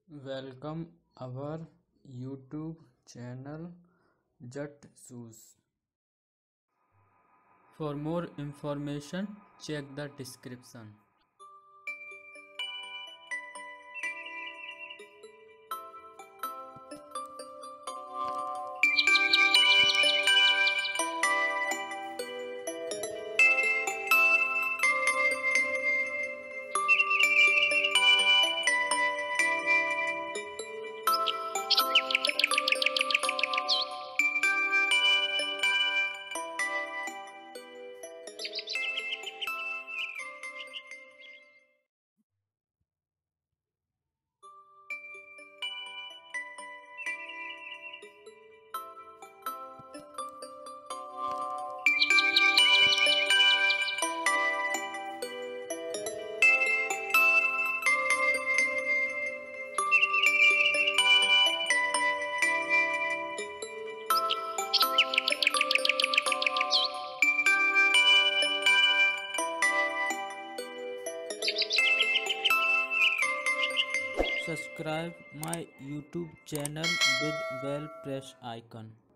Welcome our YouTube channel JatShoes. For more information, check the description. Subscribe my YouTube channel with bell press icon.